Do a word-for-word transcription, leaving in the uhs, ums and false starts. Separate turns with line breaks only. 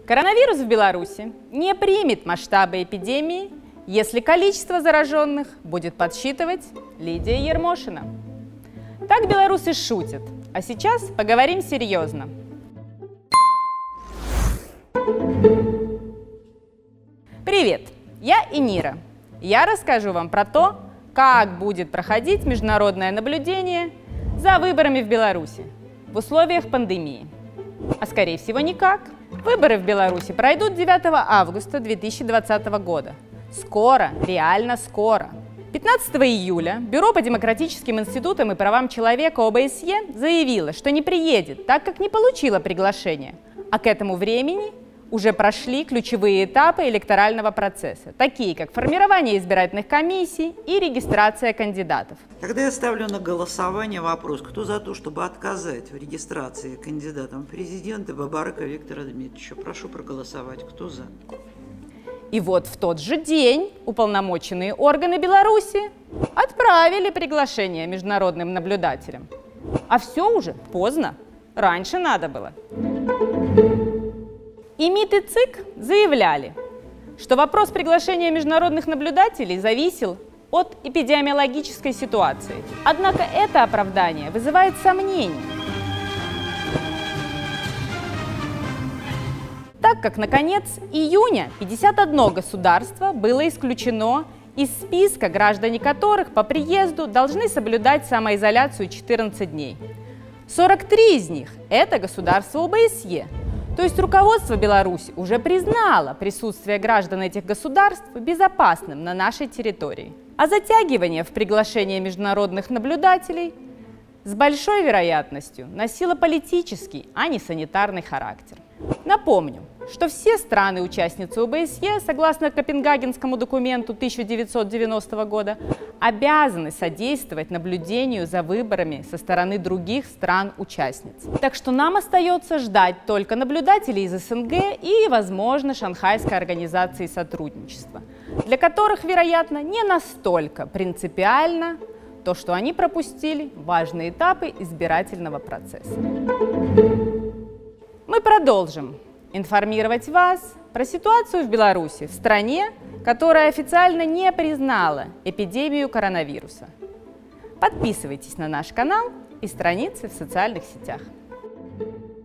Коронавирус в Беларуси не примет масштабы эпидемии, если количество зараженных будет подсчитывать Лидия Ермошина. Так белорусы шутят, а сейчас поговорим серьезно. Привет, я Инира. Я расскажу вам про то, как будет проходить международное наблюдение за выборами в Беларуси в условиях пандемии. А скорее всего никак. Выборы в Беларуси пройдут девятого августа две тысячи двадцатого года. Скоро, реально скоро. пятнадцатого июля Бюро по демократическим институтам и правам человека о бэ эс е заявило, что не приедет, так как не получило приглашение. А к этому времени уже прошли ключевые этапы электорального процесса, такие как формирование избирательных комиссий и регистрация кандидатов.
Тогда я ставлю на голосование вопрос, кто за то, чтобы отказать в регистрации кандидатом в президенты Бабарака Виктора Дмитриевича. Прошу проголосовать. Кто за?
И вот в тот же день уполномоченные органы Беларуси отправили приглашение международным наблюдателям. А все уже поздно. Раньше надо было. И МИД и ЦИК заявляли, что вопрос приглашения международных наблюдателей зависел от эпидемиологической ситуации. Однако это оправдание вызывает сомнения, так как на конец июня пятьдесят одно государство было исключено из списка, граждане которых по приезду должны соблюдать самоизоляцию четырнадцать дней. сорок три из них – это государства о бэ эс е. То есть руководство Беларуси уже признало присутствие граждан этих государств безопасным на нашей территории. А затягивание в приглашение международных наблюдателей с большой вероятностью носило политический, а не санитарный характер. Напомню, что все страны-участницы о бэ эс е, согласно Копенгагенскому документу тысяча девятьсот девяностого года, обязаны содействовать наблюдению за выборами со стороны других стран-участниц. Так что нам остается ждать только наблюдателей из эс эн гэ и, возможно, Шанхайской организации сотрудничества, для которых, вероятно, не настолько принципиально то, что они пропустили важные этапы избирательного процесса. Мы продолжим информировать вас про ситуацию в Беларуси, в стране, которая официально не признала эпидемию коронавируса. Подписывайтесь на наш канал и страницы в социальных сетях.